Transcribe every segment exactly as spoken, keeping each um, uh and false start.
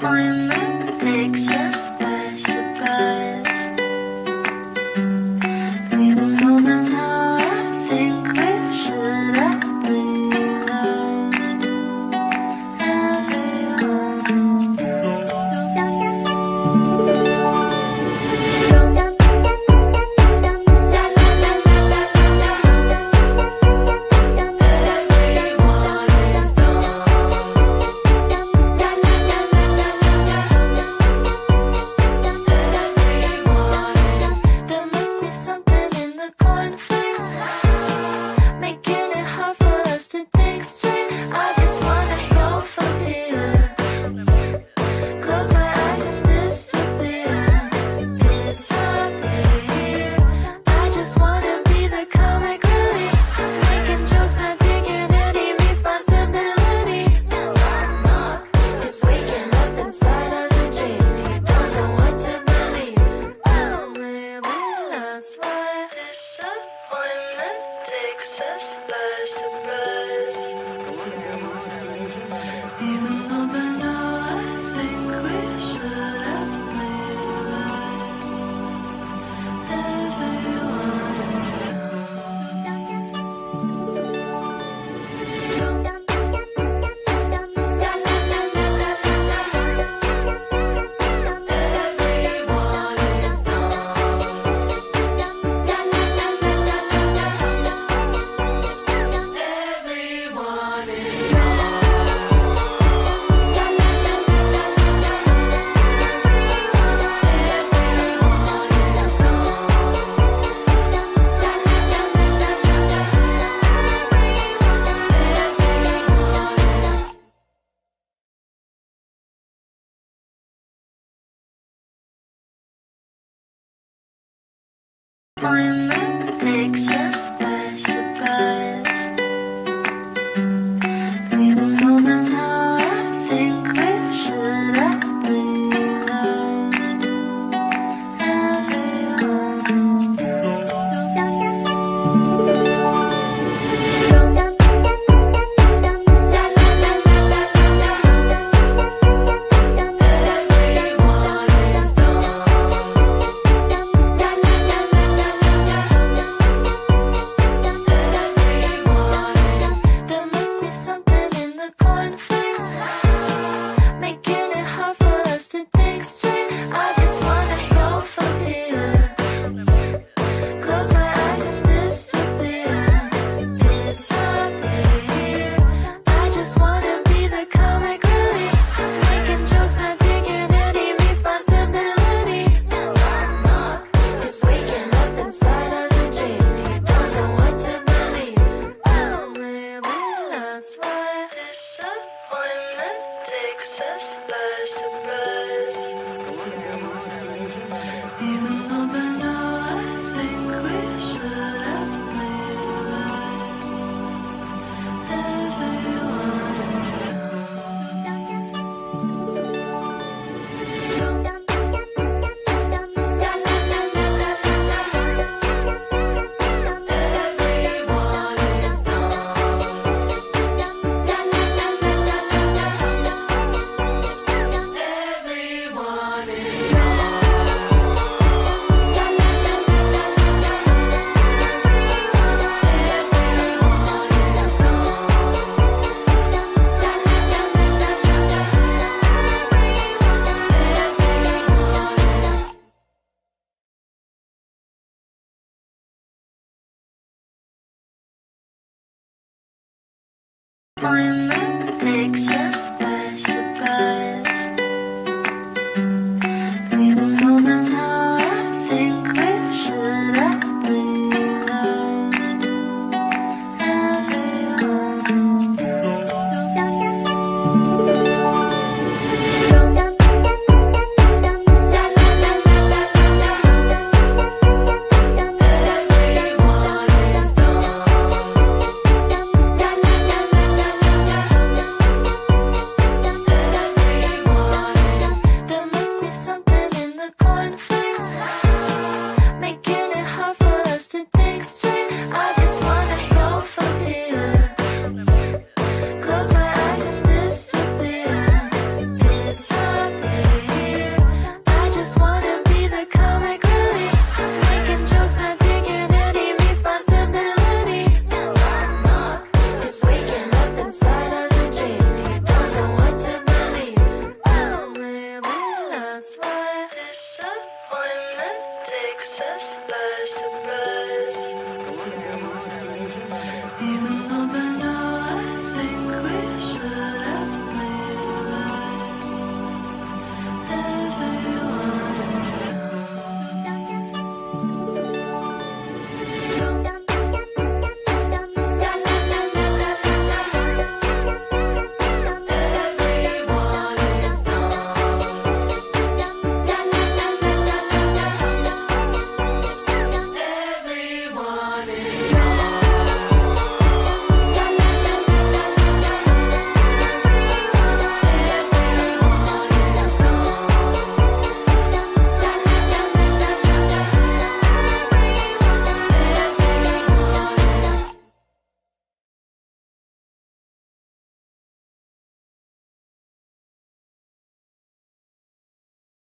Appointment takes us by surprise. We've been moving now, I think we should have realized everyone is down. Appointment takes us by surprise. We've been moving now, I think we should have realized everyone is down. Appointment takes us by surprise. We've been moving now, I think we should have realized everyone is down. Everyone is down.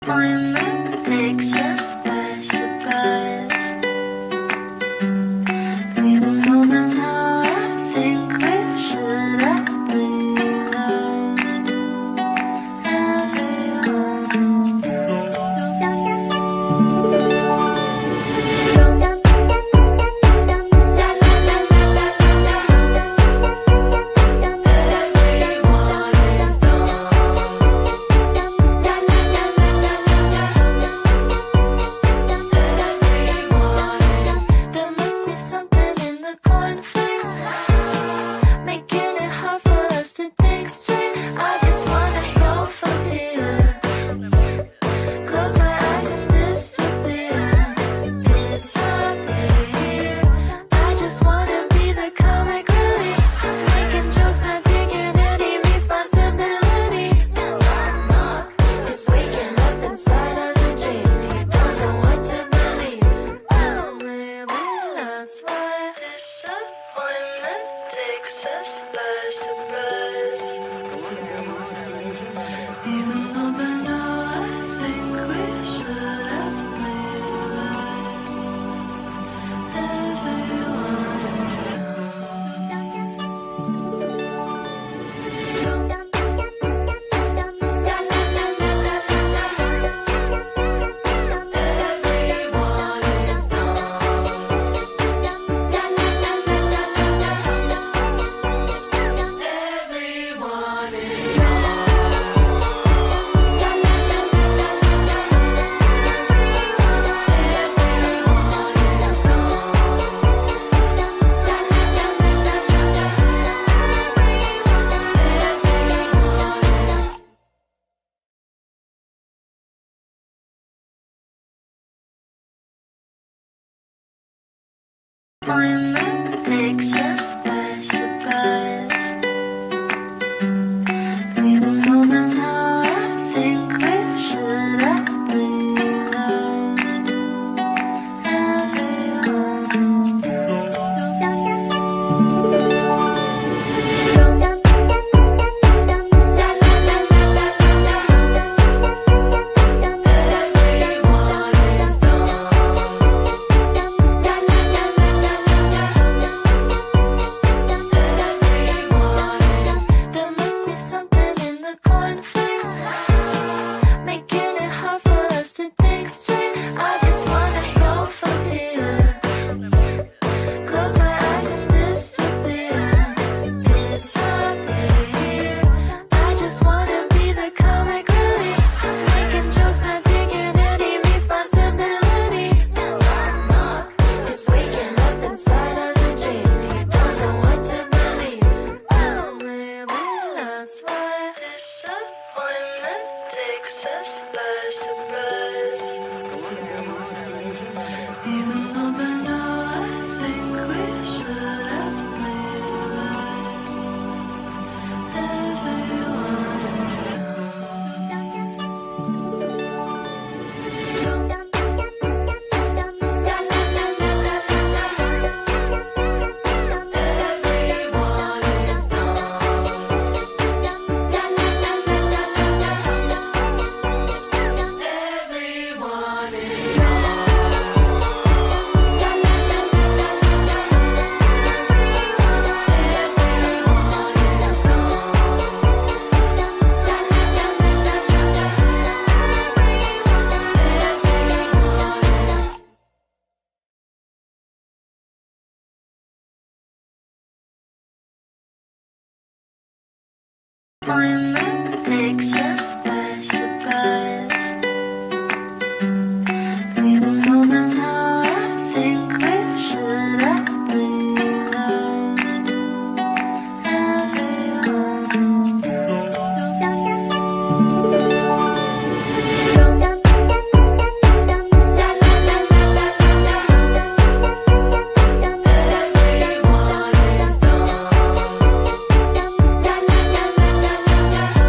Appointment takes us by surprise. We've been moving now, I think we should have realized everyone is down. There must be something in the cornflakes, making it hard for us to think straight. I just wanna go from here, close my eyes and disappear, disappear. I just wanna be the comic relief, making jokes, not taking any responsibility. Knock, knock, it's waking up inside of the dream. You don't know what to believe. Oh, maybe that's why disappointment takes us by surprise. Even though by now I think we should have realized everyone is Appointment takes us by surprise. We've been moving now, I think we should have realized everyone is down. There must be something in the cornflakes, making it hard for us to think straight. I just wanna go from here, close my eyes and disappear, disappear. I just wanna be the comic relief, making jokes, not taking any responsibility. Knock, knock, it's waking up inside of the dream. You don't know what to believe. Oh, maybe that's why disappointment takes us by surprise. Even though by now I think we should have realized everyone is Appointment takes us by surprise. We've been moving now, I think we should have realized everyone is down. Everyone is down.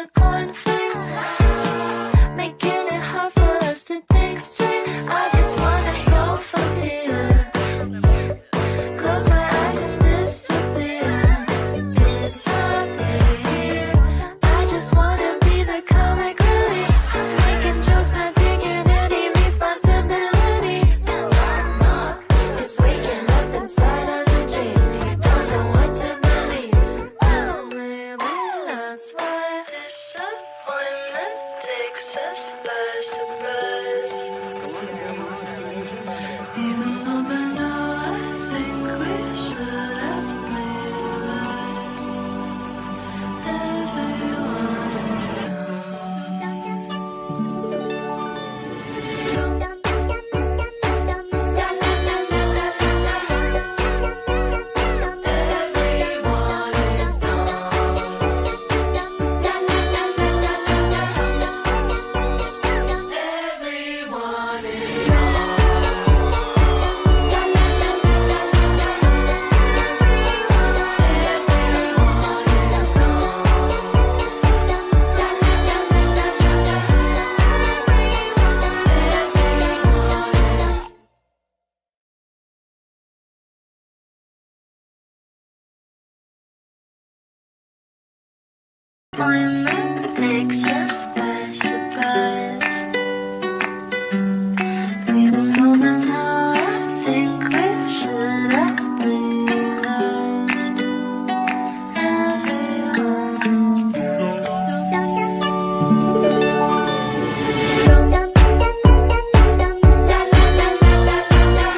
the cornflakes, making it hard for us to think straight. I just wanna go from here, close my eyes and disappear, disappear. I just wanna be the comic relief, making jokes, not taking any responsibility. Knock, knock, it's waking up inside of the dream. You don't know what to believe. Oh, maybe that's why disappointment takes us by surprise. Even though by now I think we should have realized everyone is down. La la la la la la la. Everyone is down. La la la la la la la. Everyone is down. La la la la la la la. Everyone is down. La la la la la la la. Disappointment takes us by surprise. Even though by now I think we should have realized everyone is down. La la la la la la la.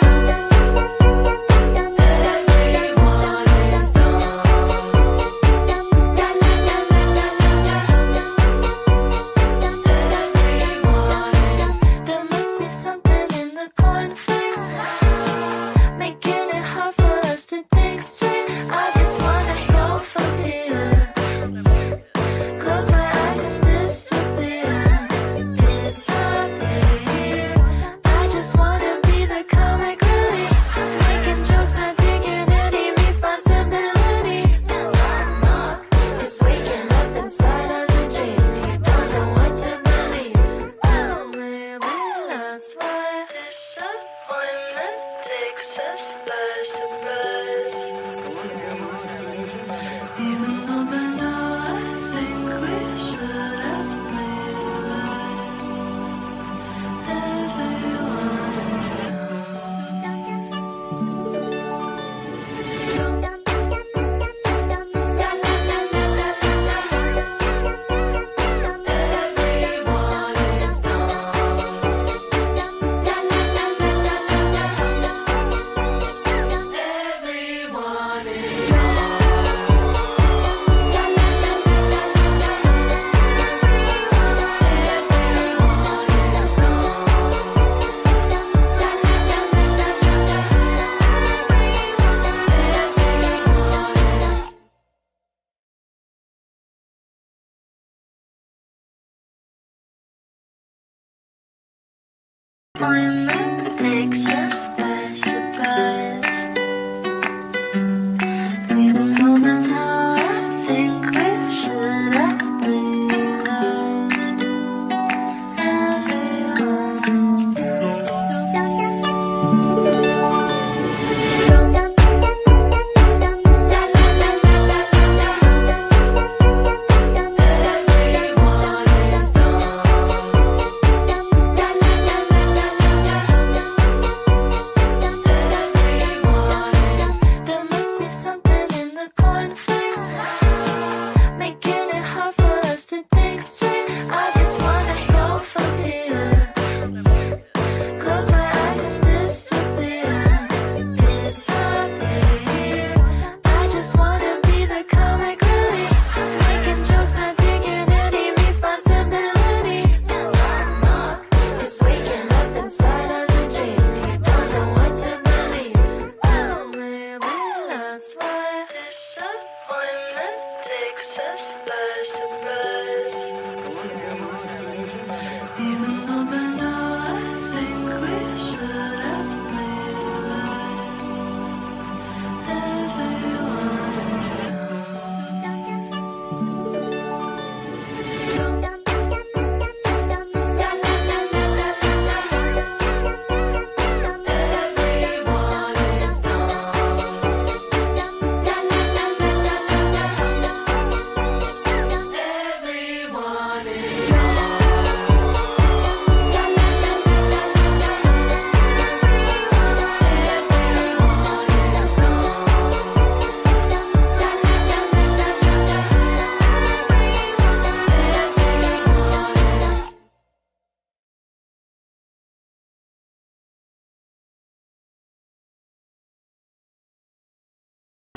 Everyone is down. La la la la la la la. Everyone is. There must be something in the cornflakes, making it hard for us to think straight. I just wanna go from here, close my eyes and disappear, disappear. I just wanna be the comic relief, making jokes, not taking any responsibility. Knock, knock, it's waking up inside of the dream. You don't know what to believe. Oh, maybe that's why disappointment takes us by surprise. Even though by now I think we should have realized everyone is down. La la la la la la la. Everyone is down. La la la la la la la. Everyone is down. La la la la la la la. Everyone is down. La la la la la la la. Disappointment takes us by surprise. Even though by now I think we should have realized everyone is down. La la la la la la la. Everyone is down. La la la la la la la.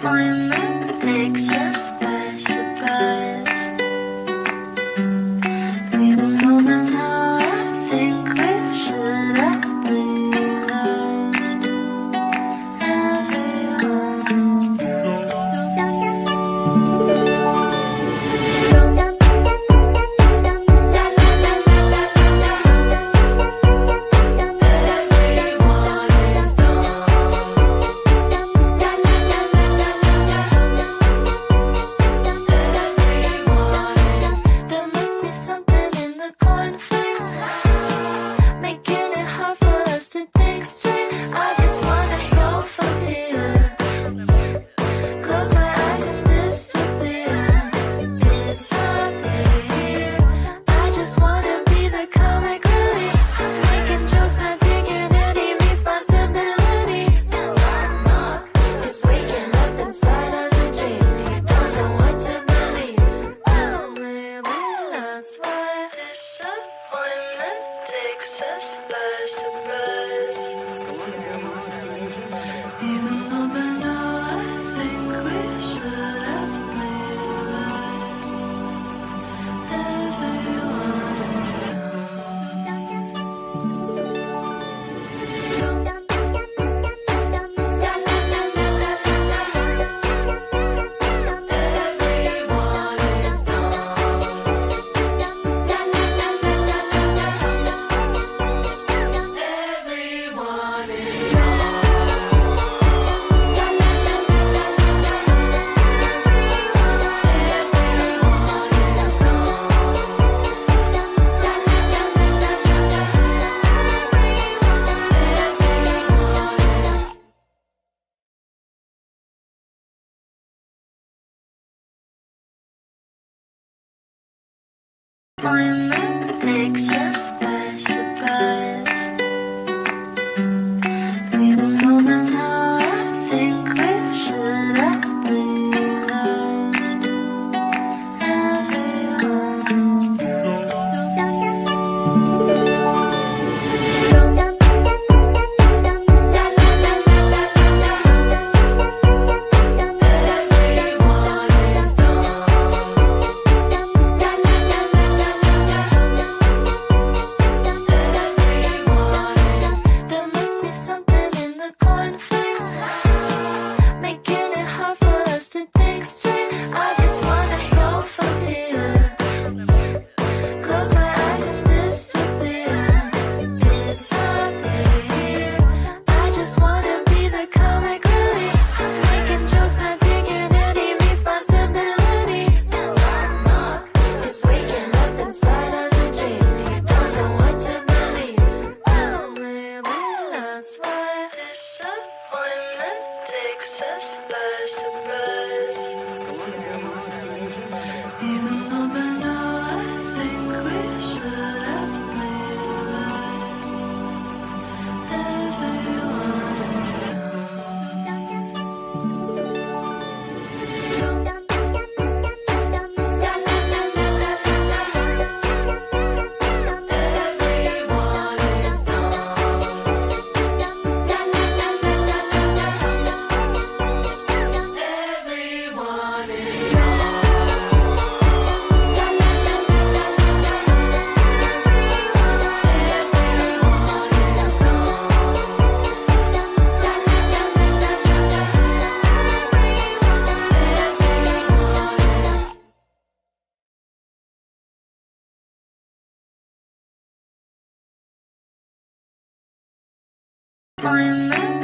My mood takes us by surprise. We've been moving now, I think we should have realized everyone is down. There must be something in the cornflakes, making it hard for us to think straight. I just wanna go from here, close my eyes and disappear, disappear. I just wanna be the comic relief, making jokes, not taking any responsibility. Knock, knock, it's waking up inside of the dream. You don't know what to believe. Oh, maybe that's why disappointment takes us by surprise. Even though by now I think we should have realized everyone is my mood takes us by surprise. We've been moving now, I think we should have realized everyone is down. There must be something in the cornflakes, making it hard for us to think straight. I just wanna go from here, close my eyes and disappear, disappear. I just wanna be the comic relief, making jokes, not taking any responsibility. Knock, knock, it's waking up inside of the dream. You don't know what to believe. Oh, maybe that's why disappointment takes us by surprise. Even though by now I think we should have realized everyone is my mood